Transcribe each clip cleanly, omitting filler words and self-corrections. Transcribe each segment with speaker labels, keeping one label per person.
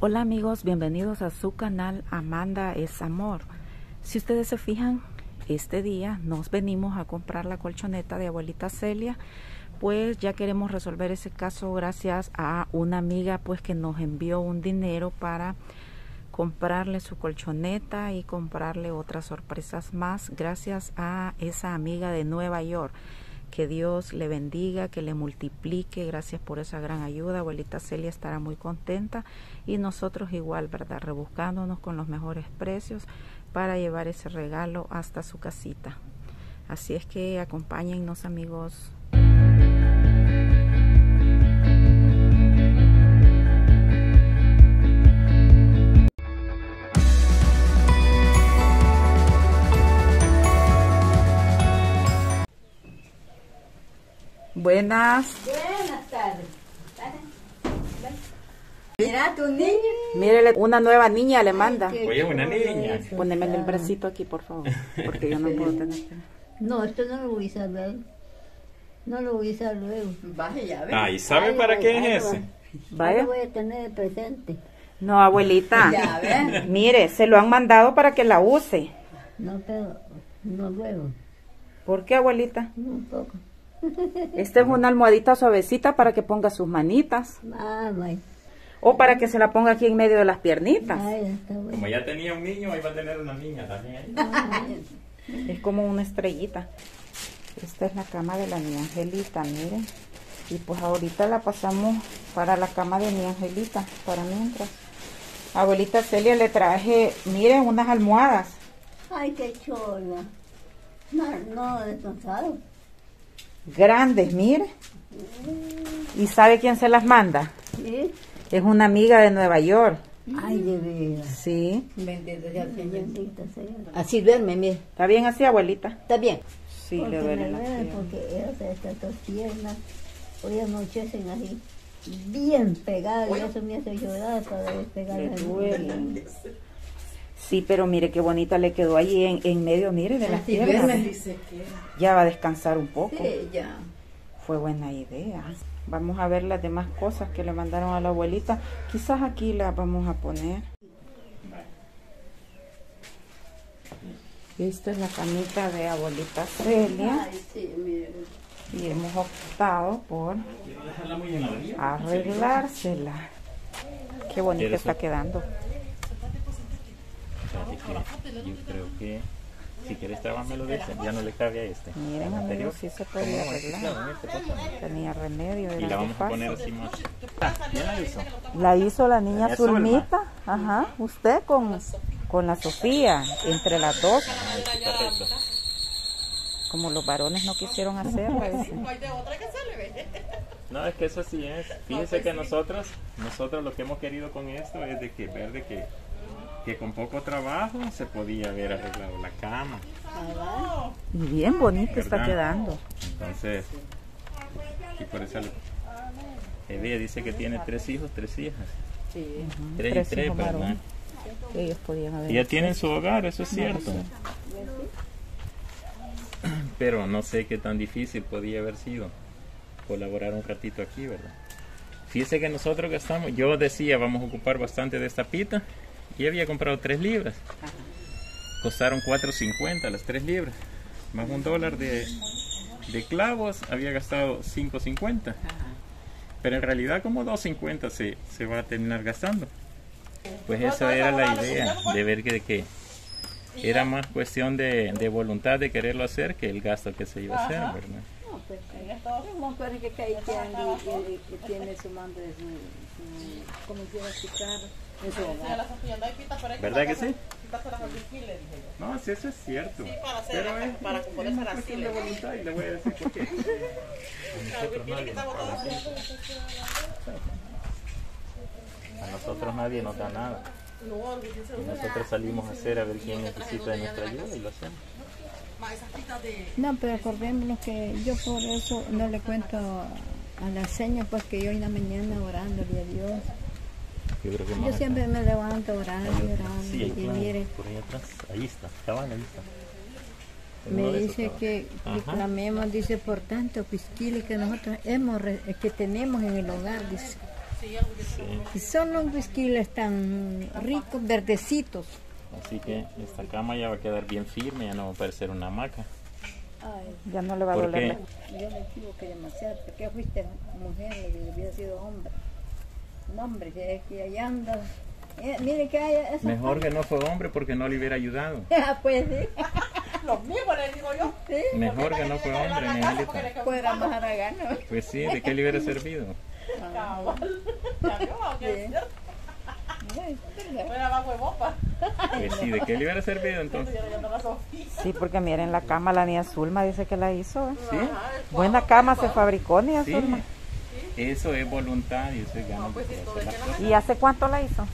Speaker 1: Hola amigos, bienvenidos a su canal Amanda es Amor. Si ustedes se fijan, este día nos venimos a comprar la colchoneta de abuelita Celia, pues ya queremos resolver ese caso gracias a una amiga pues que nos envió un dinero para comprarle su colchoneta y comprarle otras sorpresas más, gracias a esa amiga de Nueva York. Que Dios le bendiga, que le multiplique, gracias por esa gran ayuda. Abuelita Celia estará muy contenta y nosotros igual, ¿verdad? Rebuscándonos con los mejores precios para llevar ese regalo hasta su casita. Así es que acompáñennos, amigos. Buenas.
Speaker 2: Buenas tardes. Mira tu niño.
Speaker 1: Mírele, una nueva niña le manda.
Speaker 3: Oye, una niña.
Speaker 1: Póneme el bracito aquí, por favor, porque yo no puedo tener.
Speaker 2: No, esto no lo voy a usar luego. No lo voy a usar luego.
Speaker 4: Vaya, ya ves.
Speaker 3: Ah, ¿y sabe para qué es ese?
Speaker 1: Vaya.
Speaker 2: Lo voy a tener de presente.
Speaker 1: No, abuelita.
Speaker 4: Ya ves.
Speaker 1: Mire, se lo han mandado para que la use.
Speaker 2: No, pero no luego.
Speaker 1: ¿Por qué, abuelita?
Speaker 2: Un poco.
Speaker 1: Esta es una almohadita suavecita para que ponga sus manitas.
Speaker 2: Ah, vaya.
Speaker 1: O para que se la ponga aquí en medio de las piernitas.
Speaker 2: Ay, está bueno.
Speaker 3: Como ya tenía un niño, iba a tener una niña también.
Speaker 1: Es como una estrellita. Esta es la cama de la niña Angelita, miren. Y pues ahorita la pasamos para la cama de mi Angelita, para mientras. Abuelita Celia, le traje, miren, unas almohadas.
Speaker 2: Ay, qué chola. No, descansado.
Speaker 1: Grandes, mire. ¿Y sabe quién se las manda?
Speaker 2: ¿Sí?
Speaker 1: Es una amiga de Nueva York.
Speaker 2: Ay, de veras.
Speaker 1: Sí.
Speaker 4: Bendito sea el Señor.
Speaker 2: Bendita sea.
Speaker 4: Así duerme, mire.
Speaker 1: ¿Está bien así, abuelita?
Speaker 4: Está bien.
Speaker 1: Sí,
Speaker 2: Porque
Speaker 1: le duele
Speaker 2: me
Speaker 1: la
Speaker 2: duele,
Speaker 1: pierna.
Speaker 2: porque estas dos piernas hoy anochecen así bien pegadas y eso me hace llorar para despegar
Speaker 1: Le
Speaker 2: la
Speaker 1: duele. Sí, pero mire qué bonita le quedó ahí en medio, mire, de las
Speaker 4: Así
Speaker 1: piernas.
Speaker 4: duerme, dice que.
Speaker 1: Ya va a descansar un poco.
Speaker 4: Sí, ya.
Speaker 1: Fue buena idea. Vamos a ver las demás cosas que le mandaron a la abuelita. Quizás aquí las vamos a poner. Esta es la camita de abuelita Celia.
Speaker 4: Ay, sí, mire.
Speaker 1: Y hemos optado por arreglársela. Qué bonita está quedando.
Speaker 3: Yo creo que si quieres trábamelo de este, ya no le cabe a este.
Speaker 1: Miren,
Speaker 3: El anterior.
Speaker 1: amigos, sí se podía arreglar. Tenía remedio.
Speaker 3: Y
Speaker 1: Era
Speaker 3: la
Speaker 1: muy
Speaker 3: vamos a poner
Speaker 1: fácil.
Speaker 3: así más. Ah, ¿quién la hizo?
Speaker 1: La hizo la niña
Speaker 3: Doña Zulma.
Speaker 1: Zulmita. Ajá, usted con la Sofía. Entre las dos.
Speaker 3: Perfecto.
Speaker 1: Como los varones no quisieron hacerla. dice.
Speaker 3: No, es que eso así es. Fíjese que nosotros lo que hemos querido con esto es de que ver de que con poco trabajo se podía haber arreglado la cama.
Speaker 1: Y bien bonita está
Speaker 3: ¿Verdad?
Speaker 1: quedando.
Speaker 3: Entonces, y por eso ella dice que tiene 3 hijos, 3 hijas.
Speaker 4: Sí.
Speaker 3: 3 y
Speaker 1: Tres
Speaker 3: 3,
Speaker 1: hijos
Speaker 3: ¿verdad?
Speaker 1: varones. Ellos podían haber.
Speaker 3: Y ya tienen su hogar, eso es cierto. Pero no sé qué tan difícil podía haber sido colaborar un ratito aquí, ¿verdad? Fíjese que nosotros gastamos, yo decía, vamos a ocupar bastante de esta pita y había comprado 3 libras. Costaron $4.50 las 3 libras. Más $1 de clavos, había gastado $5.50. Pero en realidad como $2.50 se va a terminar gastando. Pues esa era la idea, de ver que era más cuestión de voluntad de quererlo hacer que el gasto que se iba a hacer, ¿verdad?
Speaker 4: No, pues, como parece que Caitian y tiene su mando de su, como quiera explicar, en su hogar.
Speaker 3: ¿Verdad que sí? No, sí, eso es cierto. Pero es cuestión de voluntad y le voy a decir por qué. A nosotros nadie nos da nada. Y nosotros salimos a hacer a ver quién necesita de nuestra ayuda y lo hacemos.
Speaker 5: No, pero acordémonos que yo por eso no le cuento a la señora, pues que yo en la mañana orándole a Dios.
Speaker 3: Yo creo que
Speaker 5: Yo
Speaker 3: más
Speaker 5: siempre
Speaker 3: acá.
Speaker 5: me levanto orando, orando.
Speaker 3: Sí, ahí
Speaker 5: Y
Speaker 3: claro,
Speaker 5: mire,
Speaker 3: por ahí atrás, ahí está, cabal, ahí está.
Speaker 5: me
Speaker 3: Uno de esos
Speaker 5: dice
Speaker 3: cabal.
Speaker 5: que
Speaker 3: Ajá.
Speaker 5: clamemos, dice, por tanto pisquiles que nosotros que tenemos en el hogar, dice. Y son los whisky tan ricos, verdecitos.
Speaker 3: Así que esta cama ya va a quedar bien firme, ya no va a parecer una hamaca.
Speaker 5: Ay,
Speaker 1: Ya no le va a
Speaker 3: ¿Por
Speaker 1: doler.
Speaker 3: qué?
Speaker 5: yo me equivoqué demasiado. ¿Por qué fuiste mujer? Le digo, hubiera sido hombre. No, hombre, que allá anda. Mire que hay esa
Speaker 3: Mejor que no fue hombre porque no le hubiera ayudado.
Speaker 5: pues sí.
Speaker 4: Lo mismo le digo yo.
Speaker 5: Sí,
Speaker 3: Mejor que no fue hombre, mi Angelita.
Speaker 5: fuera más haragano.
Speaker 3: Pues sí, ¿de qué le hubiera servido?
Speaker 4: Cabal. Ya vio, aunque es cierto. Fuera abajo de bopa.
Speaker 3: Pues sí, ¿de qué le hubiera servido entonces?
Speaker 1: Sí, porque miren la cama, la niña Zulma dice que la hizo. ¿Eh?
Speaker 3: Sí,
Speaker 1: Buena cama se fabricó, niña
Speaker 3: sí.
Speaker 1: Zulma.
Speaker 3: Eso es voluntad y eso es ganas de hacer las cosas.
Speaker 1: ¿Y hace cuánto la hizo?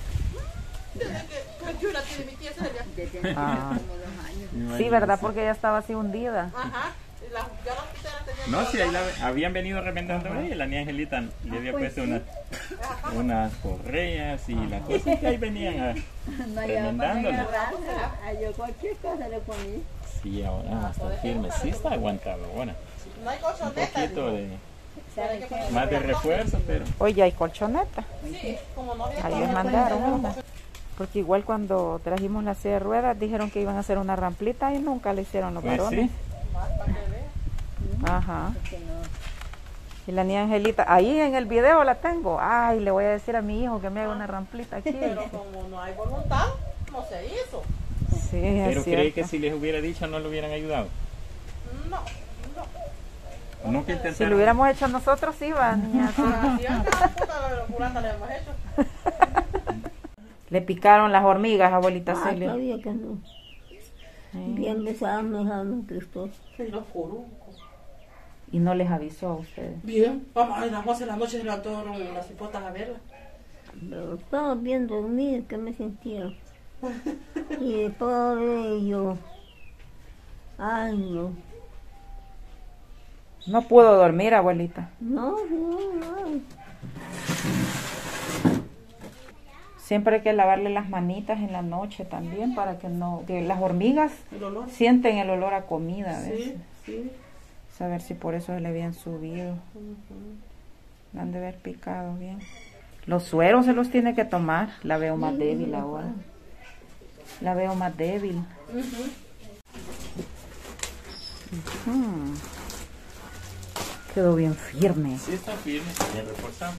Speaker 4: Yo la tiene mi tía Celia.
Speaker 1: Ah. Sí, ¿verdad? Porque ella estaba así hundida.
Speaker 4: Ajá. Yo la quité, la tenía.
Speaker 3: No, sí, ahí habían venido remendando y la niña Angelita le había puesto unas correas y las cosas que ahí venían remendándola.
Speaker 5: Yo cualquier cosa le ponía.
Speaker 3: Sí, ahora está firme, sí está aguantado ahora.
Speaker 4: No hay
Speaker 3: Un
Speaker 4: colchoneta.
Speaker 3: poquito más de refuerzo, pero
Speaker 1: Oye, hay colchoneta.
Speaker 4: Sí, como no había
Speaker 1: Ahí les mandaron una. Porque igual cuando trajimos la silla de ruedas dijeron que iban a hacer una ramplita y nunca le hicieron los
Speaker 3: pues
Speaker 1: varones.
Speaker 3: sí.
Speaker 1: Ajá. Y la niña Angelita, ahí en el video la tengo. Ay, le voy a decir a mi hijo que me haga una ramplita aquí.
Speaker 4: Pero como no hay voluntad, no se hizo.
Speaker 1: Sí,
Speaker 3: Pero
Speaker 1: es
Speaker 3: cree
Speaker 1: cierto.
Speaker 3: que si les hubiera dicho no le hubieran ayudado.
Speaker 4: No.
Speaker 3: Nunca
Speaker 1: Si
Speaker 3: intentaron.
Speaker 1: lo hubiéramos hecho nosotros, sí, va, niña. Sí.
Speaker 4: Así acá, puta, la curanda le hemos hecho.
Speaker 1: Le picaron las hormigas, abuelita
Speaker 2: Ah,
Speaker 1: Celia.
Speaker 2: todavía que no. Bien besados Cristo.
Speaker 4: Y los corucos.
Speaker 1: Y no les avisó a ustedes.
Speaker 4: Bien, vamos a las 11 de la noche se levantaron las hipotas a verla.
Speaker 2: Pero estaba bien dormida, que me sentía. Y pobre yo. Ay, no.
Speaker 1: No pudo dormir, abuelita.
Speaker 2: No, no.
Speaker 1: Siempre hay que lavarle las manitas en la noche también para que no... Que las hormigas
Speaker 4: El olor.
Speaker 1: sienten el olor a comida a veces.
Speaker 4: Sí, sí.
Speaker 1: Saber si por eso se le habían subido. Le han de haber picado bien. Los sueros se los tiene que tomar. La veo más débil ahora. La veo más débil. Ujú. Quedó bien firme.
Speaker 3: Sí, está firme, bien reforzado.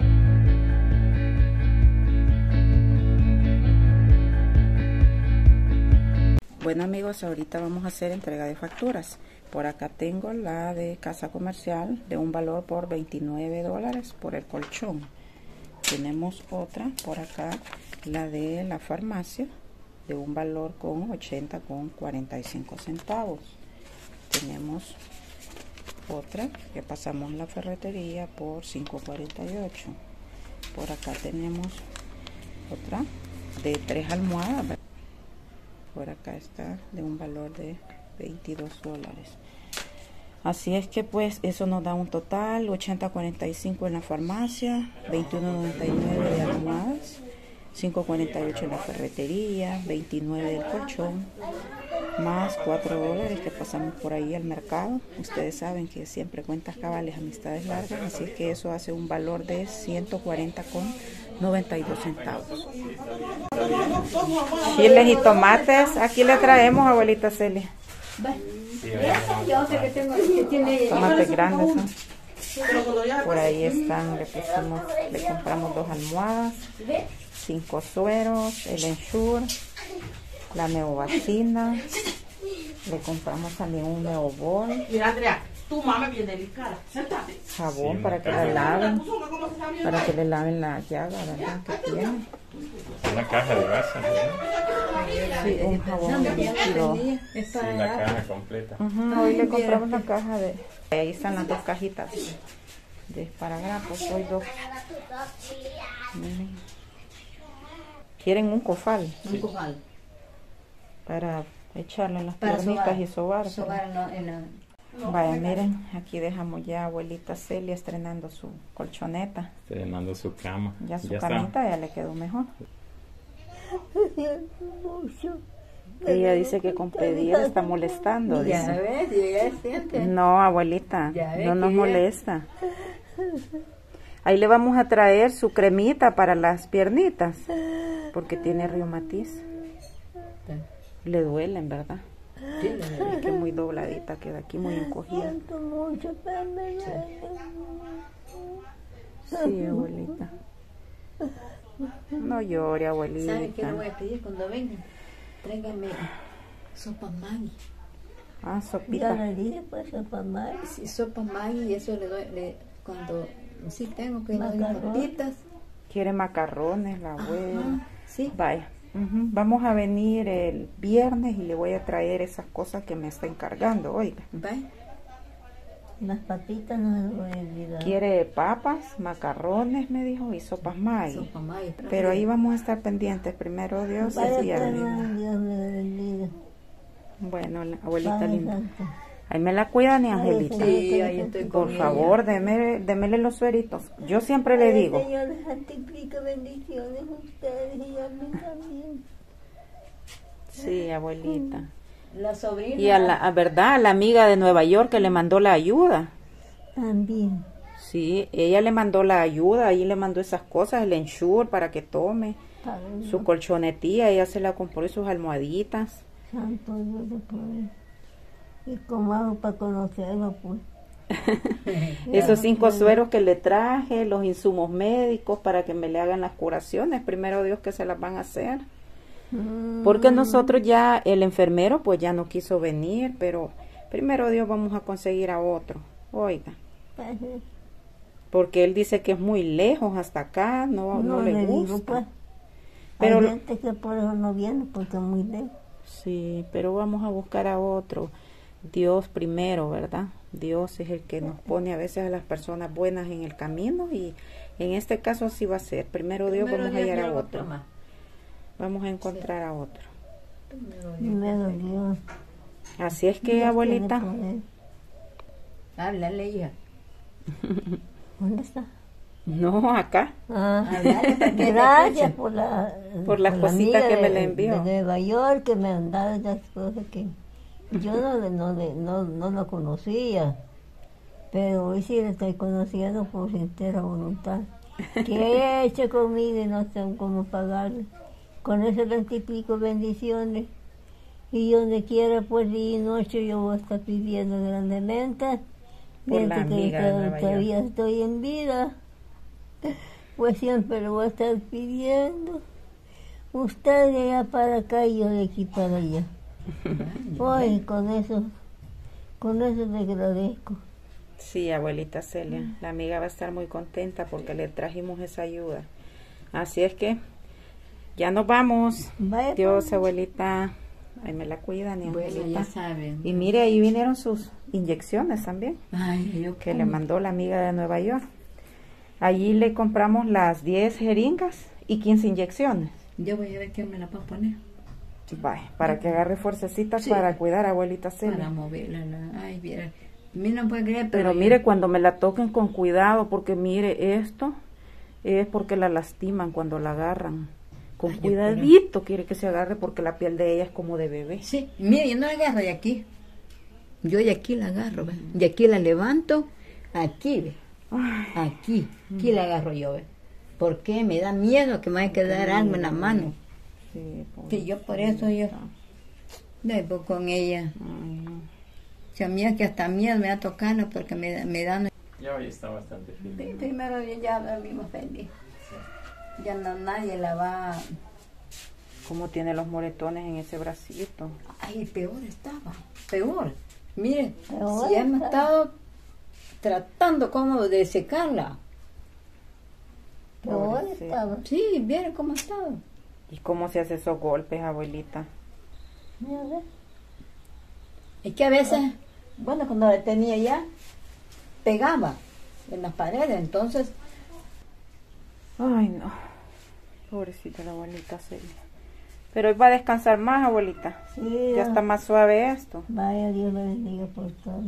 Speaker 1: Bueno amigos, ahorita vamos a hacer entrega de facturas. Por acá tengo la de casa comercial de un valor por $29 por el colchón. Tenemos otra por acá, la de la farmacia, de un valor con 80,45 centavos. Tenemos otra que pasamos la ferretería por $5.48. Por acá tenemos otra de 3 almohadas. Por acá está de un valor de $22. Así es que pues eso nos da un total 80.45 en la farmacia, 21.99 de almohadas, 5.48 en la ferretería, 29 del colchón, más $4 que pasamos por ahí al mercado. Ustedes saben que siempre cuentas cabales, amistades largas, así es que eso hace un valor de 140,92 centavos. Chiles y tomates, aquí le traemos, abuelita Celia.
Speaker 5: Yo sé que tengo que tiene
Speaker 1: Tomates grandes, ¿no? Por ahí están, le compramos 2 almohadas, 5 sueros, el Ensure, la neovacina, le compramos también un neobol,
Speaker 4: Mira, Andrea, tu mamá es bien delicada. Séntate.
Speaker 1: jabón
Speaker 3: Sí,
Speaker 1: para que la laven, para que le laven la llaga, ¿verdad? Que tiene.
Speaker 3: Una caja de gasas, ¿verdad?
Speaker 1: Sí, un jabón líquido.
Speaker 3: Sí, la caja completa.
Speaker 1: Hoy le compramos una caja de... Ahí están las 2 cajitas de esparadrapos, hoy 2. Miren. ¿Quieren un cofal?
Speaker 5: un cojal
Speaker 1: Para echarle en las
Speaker 5: para
Speaker 1: piernitas y sobar.
Speaker 5: sobar
Speaker 1: Vaya, miren, aquí dejamos ya a abuelita Celia estrenando su colchoneta.
Speaker 3: Estrenando su cama.
Speaker 1: Ya su
Speaker 3: Ya está.
Speaker 1: camita ya le quedó mejor.
Speaker 2: Mucho.
Speaker 1: Ella dice que con pedir está molestando,
Speaker 5: Ya
Speaker 1: dice.
Speaker 5: ves, ya siente.
Speaker 1: No, abuelita,
Speaker 5: Ya ve
Speaker 1: no nos
Speaker 5: que-
Speaker 1: molesta. Ahí le vamos a traer su cremita para las piernitas, porque tiene reumatismo. Le duelen, ¿verdad?
Speaker 5: Sí,
Speaker 1: Es que muy dobladita queda aquí, muy encogida.
Speaker 2: Siento mucho, pero me duele.
Speaker 1: Sí, abuelita. No llore, abuelita.
Speaker 5: ¿Sabe qué le voy a pedir cuando vengan? Tráigame sopa Maggi.
Speaker 1: Ah,
Speaker 2: Ya
Speaker 1: sopita.
Speaker 2: le dije, pues, sopa mal.
Speaker 5: Sí, sopa Maggi, y eso le doy, cuando sí tengo que le doy
Speaker 2: Macarrón.
Speaker 5: papitas.
Speaker 1: Quiere macarrones, la abuela.
Speaker 5: Ajá, sí.
Speaker 1: Vaya. Vamos a venir el viernes y le voy a traer esas cosas que me está encargando, oiga.
Speaker 5: Bye.
Speaker 2: Las papitas no me voy a olvidar.
Speaker 1: Quiere papas, macarrones, me dijo, y sopas Maggi.
Speaker 5: Sopa Maggi.
Speaker 1: Pero ahí vamos a estar pendientes, primero Dios
Speaker 2: Vaya,
Speaker 1: el viernes.
Speaker 2: pues, Dios me bendiga.
Speaker 1: Bueno, la abuelita
Speaker 2: Padre
Speaker 1: linda.
Speaker 2: Santo.
Speaker 1: Ahí me la cuida, ni Angelita.
Speaker 5: Sí, ahí estoy con
Speaker 1: Por
Speaker 5: ella.
Speaker 1: favor, démele los sueritos. Yo siempre le
Speaker 2: Ay,
Speaker 1: digo.
Speaker 2: Señor, les multiplica bendiciones a ustedes y a mí también.
Speaker 1: Sí, abuelita.
Speaker 5: La sobrina.
Speaker 1: Y ¿verdad? A la amiga de Nueva York que le mandó la ayuda.
Speaker 2: También.
Speaker 1: Sí, ella le mandó la ayuda, ahí le mandó esas cosas, el Ensure para que tome,
Speaker 2: Padre
Speaker 1: su
Speaker 2: Dios,
Speaker 1: colchonetilla, ella se la compró y sus almohaditas.
Speaker 2: Santo Dios de poder. ¿Y cómo hago para conocerlo, pues?
Speaker 1: Esos 5 sueros que le traje, los insumos médicos para que me le hagan las curaciones, primero Dios que se las van a hacer. Porque nosotros ya, el enfermero pues ya no quiso venir, pero primero Dios vamos a conseguir a otro, oiga.
Speaker 2: Padre,
Speaker 1: Porque él dice que es muy lejos hasta acá, no le gusta.
Speaker 2: digo, pues.
Speaker 1: Pero
Speaker 2: Hay gente que por eso no viene, porque es muy lejos.
Speaker 1: sí, pero vamos a buscar a otro. Dios primero, ¿verdad? Dios es el que nos pone a veces a las personas buenas en el camino y en este caso así va a ser. Primero Dios vamos a hallar a otro. Vamos a encontrar a otro.
Speaker 2: Primero Dios.
Speaker 1: Así es que,
Speaker 2: Dios
Speaker 1: abuelita,
Speaker 2: tiene poder.
Speaker 5: Háblale, hija.
Speaker 2: ¿Dónde está?
Speaker 1: no acá.
Speaker 2: Háblale, gracias por
Speaker 1: Por las
Speaker 2: la
Speaker 1: cositas
Speaker 2: amiga
Speaker 1: que me
Speaker 2: de-
Speaker 1: le envió.
Speaker 2: De Nueva York, que me han dado esas cosas que yo no lo conocía, pero hoy sí le estoy conociendo por sincera voluntad. Que he hecho conmigo y no sé cómo pagarle. Con eso 20 y pico bendiciones. Y donde quiera, pues día y noche, yo voy a estar pidiendo grandemente.
Speaker 1: Por la
Speaker 2: Mientras que
Speaker 1: amiga de Nueva
Speaker 2: todavía estoy en vida, pues siempre lo voy a estar pidiendo. Usted de allá para acá y yo de aquí para allá. Hoy con eso le agradezco.
Speaker 1: Sí, abuelita Celia, la amiga va a estar muy contenta porque le trajimos esa ayuda. Así es que ya nos vamos.
Speaker 2: Vaya,
Speaker 1: Dios,
Speaker 2: pues.
Speaker 1: abuelita, ahí me la cuidan, y
Speaker 5: Bueno,
Speaker 1: Angelita.
Speaker 5: ya saben.
Speaker 1: Y mire, ahí vinieron sus inyecciones también,
Speaker 5: Ay, yo
Speaker 1: que le mandó la amiga de Nueva York. Allí le compramos las 10 jeringas y 15 inyecciones.
Speaker 5: Yo voy a ver quién me la va a poner.
Speaker 1: Vaya, para que agarre fuercecitas
Speaker 5: Sí.
Speaker 1: para cuidar a abuelita
Speaker 5: Para
Speaker 1: Celia.
Speaker 5: moverla. Ay, viera. Mira, no puede creer,
Speaker 1: Pero
Speaker 5: yo-
Speaker 1: mire, cuando me la toquen con cuidado, porque mire, esto es porque la lastiman cuando la agarran. Con
Speaker 5: Ay, yo
Speaker 1: cuidadito quiere que se agarre porque la piel de ella es como de bebé.
Speaker 5: Sí, mira, yo no la agarro de aquí. Yo de aquí la agarro, ¿ve? De aquí la levanto, aquí, ¿ve? Aquí la agarro yo, ¿ve? ¿Por qué? Me da miedo que me vaya a quedar algo en la mano.
Speaker 1: Sí,
Speaker 5: Sí, yo por eso yo no voy con ella.
Speaker 1: Ay, no.
Speaker 5: Si a mí es que hasta miedo me da tocarla porque me dan.
Speaker 3: Ya hoy está bastante feliz.
Speaker 5: Primero ya dormimos feliz. Ya no nadie la va.
Speaker 1: Cómo tiene los moretones en ese bracito.
Speaker 5: Ay, peor estaba, peor. Mire,
Speaker 2: Peor
Speaker 5: si hemos
Speaker 2: está.
Speaker 5: estado tratando como de secarla.
Speaker 2: Peor
Speaker 1: Pobrecita.
Speaker 2: estaba.
Speaker 5: Sí, miren cómo ha estado.
Speaker 1: ¿Y cómo se hace esos golpes, abuelita?
Speaker 2: Mira, ve.
Speaker 5: Es que a veces, bueno, cuando la tenía ya, pegaba en las paredes, entonces,
Speaker 1: Ay, no. Pobrecita la abuelita Celia. Pero hoy va a descansar más, abuelita.
Speaker 2: Sí,
Speaker 1: Ya está más suave esto.
Speaker 2: Vaya, Dios le bendiga por todo.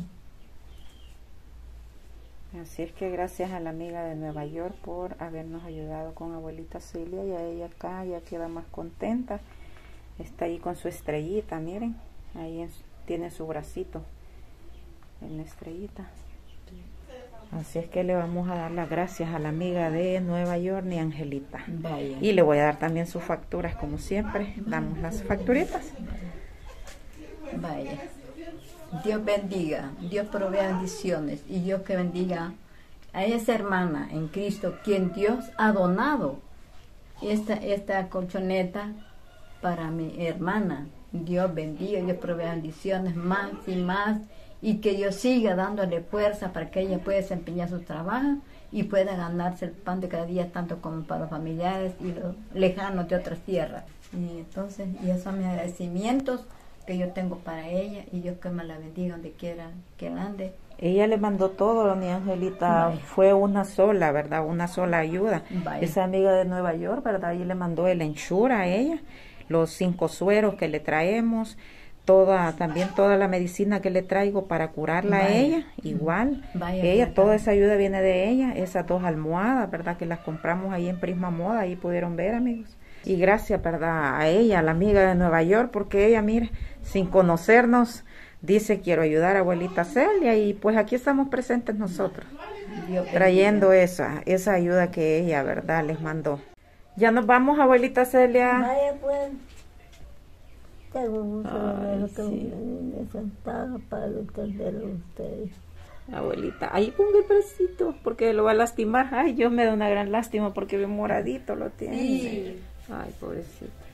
Speaker 1: Así es que gracias a la amiga de Nueva York por habernos ayudado con abuelita Celia, y a ella acá ya queda más contenta. Está ahí con su estrellita, miren. Ahí tiene su bracito en la estrellita. Así es que le vamos a dar las gracias a la amiga de Nueva York, ni Angelita.
Speaker 5: Vaya.
Speaker 1: Y le voy a dar también sus facturas, como siempre. Damos las facturitas.
Speaker 5: Vaya. Dios bendiga, Dios provea bendiciones y Dios que bendiga a esa hermana en Cristo, quien Dios ha donado esta colchoneta para mi hermana. Dios bendiga, Dios provea bendiciones más y más, y que Dios siga dándole fuerza para que ella pueda desempeñar su trabajo y pueda ganarse el pan de cada día, tanto como para los familiares y los lejanos de otras tierras. Y entonces, y esos son mis agradecimientos que yo tengo para ella, y Dios que me la bendiga donde quiera que ande.
Speaker 1: Ella le mandó todo, doña Angelita.
Speaker 5: Vaya.
Speaker 1: Fue una sola, ¿verdad? Una sola ayuda.
Speaker 5: Vaya.
Speaker 1: Esa amiga de Nueva York, ¿verdad? Y le mandó el ensure a ella, los 5 sueros que le traemos, también toda la medicina que le traigo para curarla a
Speaker 5: Vaya.
Speaker 1: ella, igual.
Speaker 5: Vaya,
Speaker 1: Ella,
Speaker 5: vaya.
Speaker 1: toda esa ayuda viene de ella. Esas 2 almohadas, ¿verdad? Que las compramos ahí en Prisma Moda, ahí pudieron ver, amigos. Y gracias, ¿verdad? A ella, a la amiga de Nueva York, porque ella, mire, sin conocernos, dice: quiero ayudar a abuelita Celia, y pues aquí estamos presentes nosotros,
Speaker 5: Dios bendiga.
Speaker 1: trayendo esa ayuda que ella, ¿verdad?, les mandó. Ya nos vamos, abuelita Celia.
Speaker 2: Vaya pues, tengo mucho
Speaker 1: Ay,
Speaker 2: dinero que
Speaker 1: sí.
Speaker 2: me sentaba para atenderlo a ustedes.
Speaker 1: Abuelita, ahí ponga el bracito, porque lo va a lastimar. Ay, yo me da una gran lástima porque bien moradito lo tiene.
Speaker 5: Sí.
Speaker 1: Ay, pobrecita.